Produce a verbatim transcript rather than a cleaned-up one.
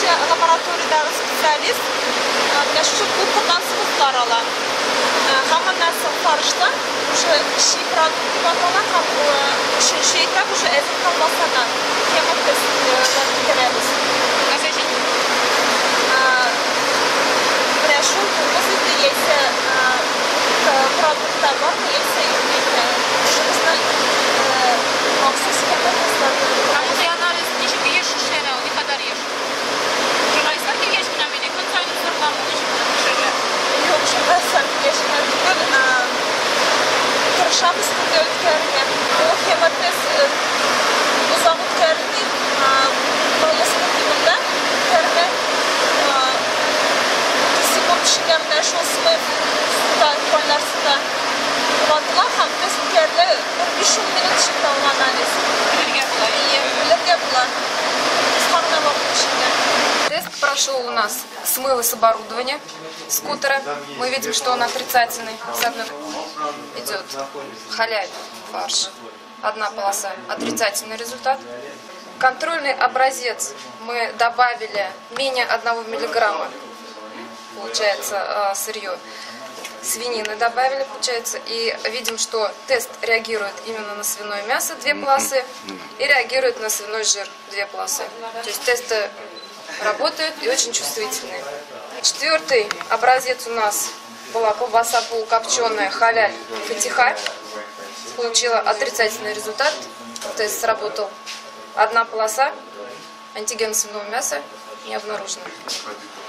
кіші лабораториядағы специалист для şu bu kırdansımız var ala. Hamı nasıl karıştı, уже şey продукты bakana ham üçüncü etap уже ezip kalmasana kemat testlerini göremiz. Скажите. Прошу, если есть продукты var, если şurasında maksus kemat testlerini. Ramazan análiz niçin bir yaş şişene, ne kadar yaş? Jurnalistler ki yaş binamide, kontrolünü sormam, niçin bir şişene? Yok, şimdi sen yaşına bugün karışamız kurduklarına. O kemat test uzamıklarını bayasını kiminde karına kesimim pişirenler şu sıvı suda koylarsında kullandılar. Hem test kerle bir şun minut içinde olan analiz. Bilirge bular. İyi, bilirge bular. Sarına vakit içinde. Тест прошел у нас смывы с оборудования скутера. Мы видим, что он отрицательный. С одной идет халяй, фарш. Одна полоса. Отрицательный результат. Контрольный образец мы добавили менее одного миллиграмма. Получается сырье. Свинины добавили, получается. И видим, что тест реагирует именно на свиное мясо, две полосы. И реагирует на свиной жир, две полосы. То есть тесты работают и очень чувствительные. Четвертый образец у нас была колбаса полукопченая халяль фатиха. Получила отрицательный результат. Тест сработал. Одна полоса. Антиген свиного мяса не обнаружено.